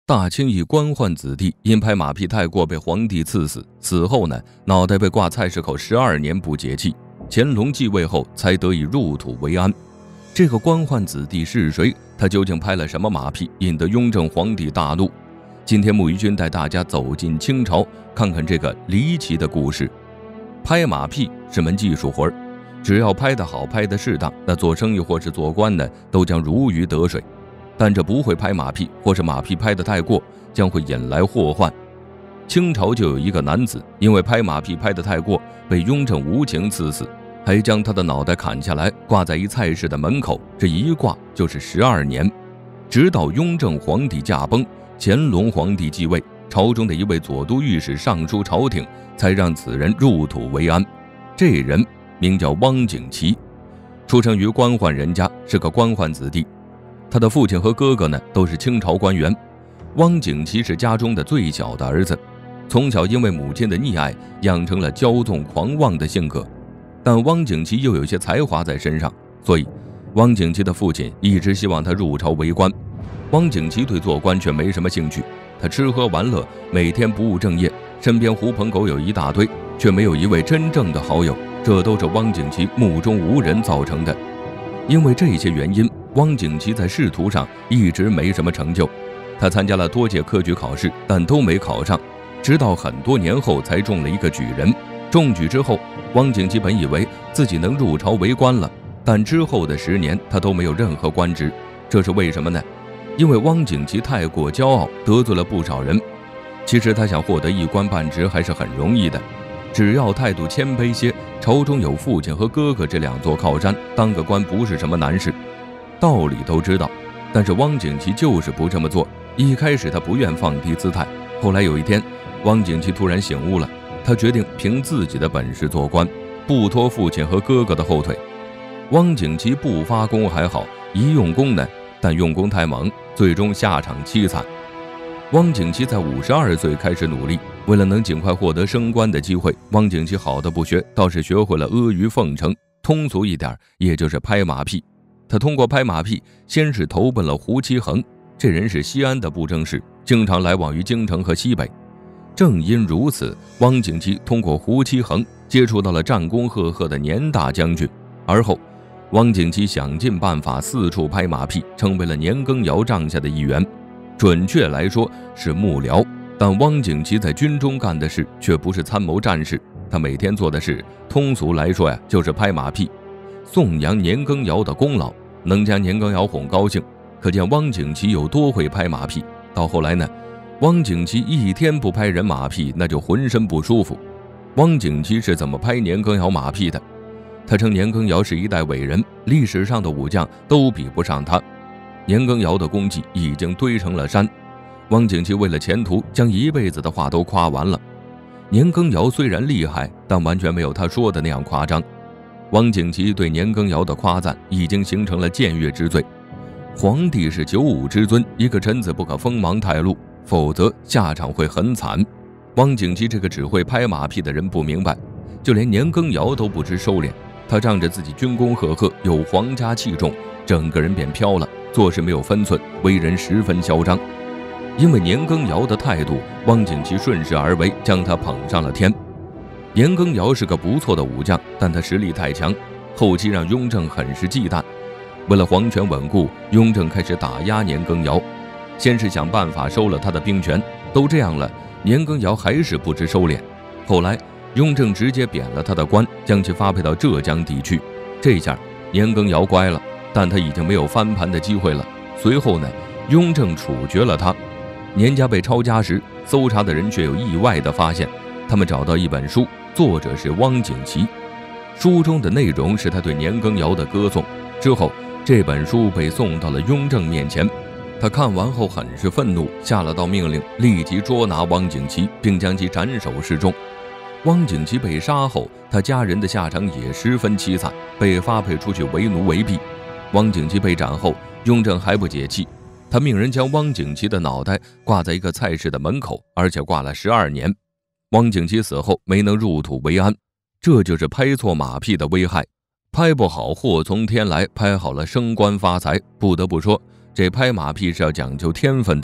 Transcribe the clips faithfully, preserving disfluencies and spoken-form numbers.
大清一官宦子弟因拍马屁太过被皇帝赐死，死后呢，脑袋被挂菜市口十二年不解气。乾隆继位后才得以入土为安。这个官宦子弟是谁？他究竟拍了什么马屁，引得雍正皇帝大怒？今天木鱼君带大家走进清朝，看看这个离奇的故事。拍马屁是门技术活，只要拍得好，拍得适当，那做生意或是做官呢，都将如鱼得水。但这不会拍马屁，或是马屁拍得太过，将会引来祸患。清朝就有一个男子，因为拍马屁拍得太过，被雍正无情赐死，还将他的脑袋砍下来，挂在一菜市的门口，这一挂就是十二年。直到雍正皇帝驾崩，乾隆皇帝继位，朝中的一位左都御史上书朝廷，才让此人入土为安。这人名叫汪景祺，出生于官宦人家，是个官宦子弟。他的父亲和哥哥呢，都是清朝官员。汪景祺是家中的最小的儿子，从小因为母亲的溺爱，养成了骄纵狂妄的性格。但汪景祺又有些才华在身上，所以汪景祺的父亲一直希望他入朝为官。汪景祺对做官却没什么兴趣，他吃喝玩乐，每天不务正业，身边狐朋狗友一大堆，却没有一位真正的好友，这都是汪景祺目中无人造成的。因为这些原因，汪景祺在仕途上一直没什么成就。他参加了多届科举考试，但都没考上，直到很多年后才中了一个举人。中举之后，汪景祺本以为自己能入朝为官了，但之后的十年他都没有任何官职。这是为什么呢？因为汪景祺太过骄傲，得罪了不少人。其实他想获得一官半职还是很容易的，只要态度谦卑些，朝中有父亲和哥哥这两座靠山，当个官不是什么难事。道理都知道，但是汪景祺就是不这么做。一开始他不愿放低姿态，后来有一天，汪景祺突然醒悟了，他决定凭自己的本事做官，不拖父亲和哥哥的后腿。汪景祺不发功还好，一用功呢，但用功太猛，最终下场凄惨。汪景祺在五十二岁开始努力，为了能尽快获得升官的机会，汪景祺好的不学，倒是学会了阿谀奉承，通俗一点，也就是拍马屁。他通过拍马屁，先是投奔了胡其衡，这人是西安的布政使，经常来往于京城和西北。正因如此，汪景祺通过胡其衡接触到了战功赫赫的年大将军。而后，汪景祺想尽办法四处拍马屁，成为了年羹尧帐下的一员。准确来说是幕僚，但汪景祺在军中干的事却不是参谋战事，他每天做的事，通俗来说呀，就是拍马屁，颂扬年羹尧的功劳，能将年羹尧哄高兴。可见汪景祺有多会拍马屁。到后来呢，汪景祺一天不拍人马屁，那就浑身不舒服。汪景祺是怎么拍年羹尧马屁的？他称年羹尧是一代伟人，历史上的武将都比不上他。年羹尧的功绩已经堆成了山，汪景祺为了前途，将一辈子的话都夸完了。年羹尧虽然厉害，但完全没有他说的那样夸张。汪景祺对年羹尧的夸赞已经形成了僭越之罪。皇帝是九五之尊，一个臣子不可锋芒太露，否则下场会很惨。汪景祺这个只会拍马屁的人不明白，就连年羹尧都不知收敛。他仗着自己军功赫赫，有皇家器重，整个人便飘了，做事没有分寸，为人十分嚣张。因为年羹尧的态度，汪景祺顺势而为，将他捧上了天。年羹尧是个不错的武将，但他实力太强，后期让雍正很是忌惮。为了皇权稳固，雍正开始打压年羹尧，先是想办法收了他的兵权，都这样了，年羹尧还是不知收敛。后来雍正直接贬了他的官，将其发配到浙江地区。这下年羹尧乖了，但他已经没有翻盘的机会了。随后呢，雍正处决了他。年家被抄家时，搜查的人却有意外的发现，他们找到一本书，作者是汪景祺，书中的内容是他对年羹尧的歌颂。之后这本书被送到了雍正面前，他看完后很是愤怒，下了道命令，立即捉拿汪景祺，并将其斩首示众。汪景祺被杀后，他家人的下场也十分凄惨，被发配出去为奴为婢。汪景祺被斩后，雍正还不解气，他命人将汪景祺的脑袋挂在一个菜市的门口，而且挂了十二年。汪景祺死后没能入土为安，这就是拍错马屁的危害。拍不好祸从天来，拍好了升官发财。不得不说，这拍马屁是要讲究天分的。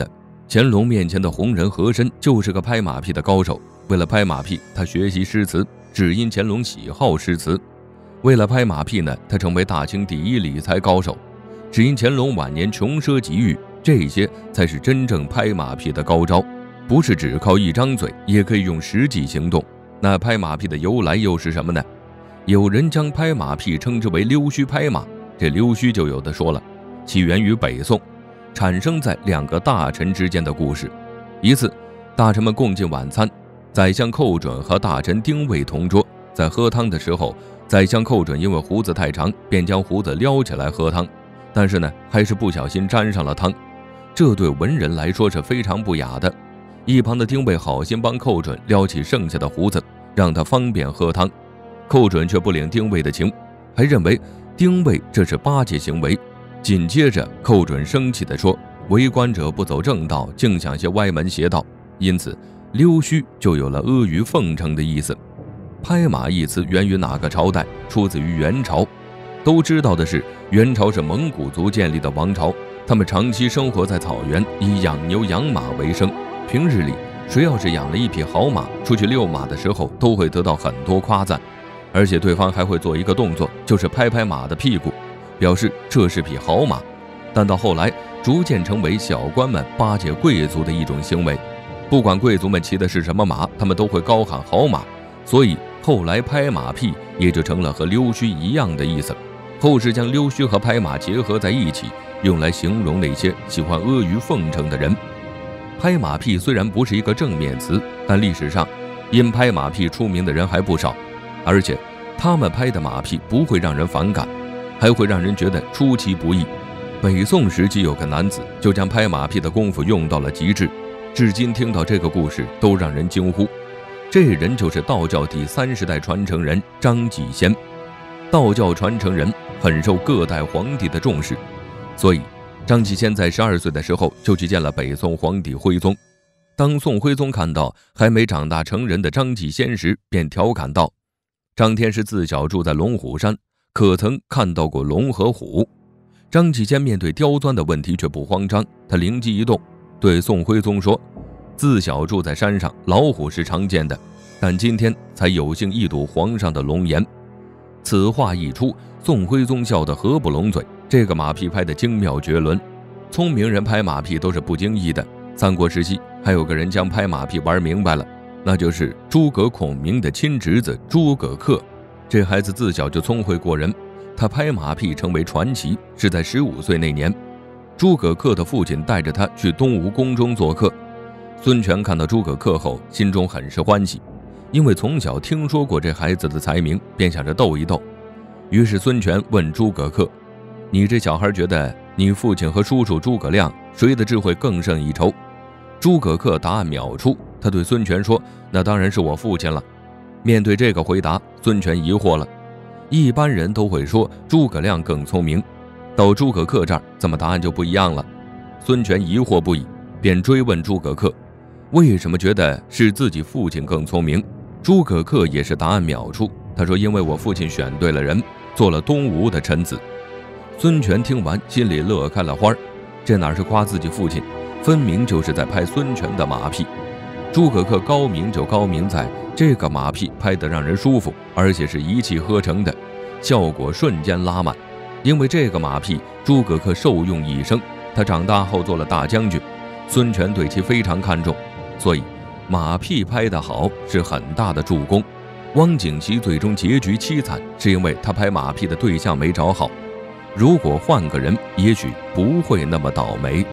乾隆面前的红人和珅就是个拍马屁的高手，为了拍马屁，他学习诗词，只因乾隆喜好诗词。为了拍马屁呢，他成为大清第一理财高手，只因乾隆晚年穷奢极欲，这些才是真正拍马屁的高招，不是只靠一张嘴，也可以用实际行动。那拍马屁的由来又是什么呢？有人将拍马屁称之为溜须拍马，这溜须就有的说了，起源于北宋，产生在两个大臣之间的故事。一次，大臣们共进晚餐，宰相寇准和大臣丁谓同桌，在喝汤的时候，宰相寇准因为胡子太长，便将胡子撩起来喝汤，但是呢，还是不小心沾上了汤，这对文人来说是非常不雅的。一旁的丁谓好心帮寇准撩起剩下的胡子，让他方便喝汤，寇准却不领丁谓的情，还认为丁谓这是巴结行为。紧接着，寇准生气地说：“为官者不走正道，竟想些歪门邪道。”因此，溜须就有了阿谀奉承的意思。拍马一词源于哪个朝代？出自于元朝。都知道的是，元朝是蒙古族建立的王朝，他们长期生活在草原，以养牛养马为生。平日里，谁要是养了一匹好马，出去遛马的时候都会得到很多夸赞，而且对方还会做一个动作，就是拍拍马的屁股，表示这是匹好马。但到后来，逐渐成为小官们巴结贵族的一种行为。不管贵族们骑的是什么马，他们都会高喊好马，所以后来拍马屁也就成了和溜须一样的意思。后世将溜须和拍马结合在一起，用来形容那些喜欢阿谀奉承的人。拍马屁虽然不是一个正面词，但历史上因拍马屁出名的人还不少，而且他们拍的马屁不会让人反感，还会让人觉得出其不意。北宋时期有个男子就将拍马屁的功夫用到了极致，至今听到这个故事都让人惊呼。这人就是道教第三十代传承人张继先。道教传承人很受各代皇帝的重视，所以张继先在十二岁的时候就去见了北宋皇帝徽宗。当宋徽宗看到还没长大成人的张继先时，便调侃道：“张天师自小住在龙虎山，可曾看到过龙和虎？”张继先面对刁钻的问题却不慌张，他灵机一动，对宋徽宗说：“自小住在山上，老虎是常见的，但今天才有幸一睹皇上的龙颜。”此话一出，宋徽宗笑得合不拢嘴。这个马屁拍得精妙绝伦，聪明人拍马屁都是不经意的。三国时期还有个人将拍马屁玩明白了，那就是诸葛孔明的亲侄子诸葛恪。这孩子自小就聪慧过人，他拍马屁成为传奇是在十五岁那年。诸葛恪的父亲带着他去东吴宫中做客，孙权看到诸葛恪后，心中很是欢喜，因为从小听说过这孩子的才名，便想着斗一斗。于是孙权问诸葛恪：“你这小孩觉得你父亲和叔叔诸葛亮谁的智慧更胜一筹？”诸葛恪答案秒出，他对孙权说：“那当然是我父亲了。”面对这个回答，孙权疑惑了。一般人都会说诸葛亮更聪明，到诸葛恪这儿，怎么答案就不一样了？孙权疑惑不已，便追问诸葛恪为什么觉得是自己父亲更聪明。诸葛恪也是答案秒出，他说：“因为我父亲选对了人，做了东吴的臣子。”孙权听完心里乐开了花，这哪是夸自己父亲，分明就是在拍孙权的马屁。诸葛恪高明就高明在这个马屁拍得让人舒服，而且是一气呵成的，效果瞬间拉满。因为这个马屁，诸葛恪受用一生，他长大后做了大将军，孙权对其非常看重，所以马屁拍得好是很大的助攻。汪景祺最终结局凄惨，是因为他拍马屁的对象没找好，如果换个人，也许不会那么倒霉。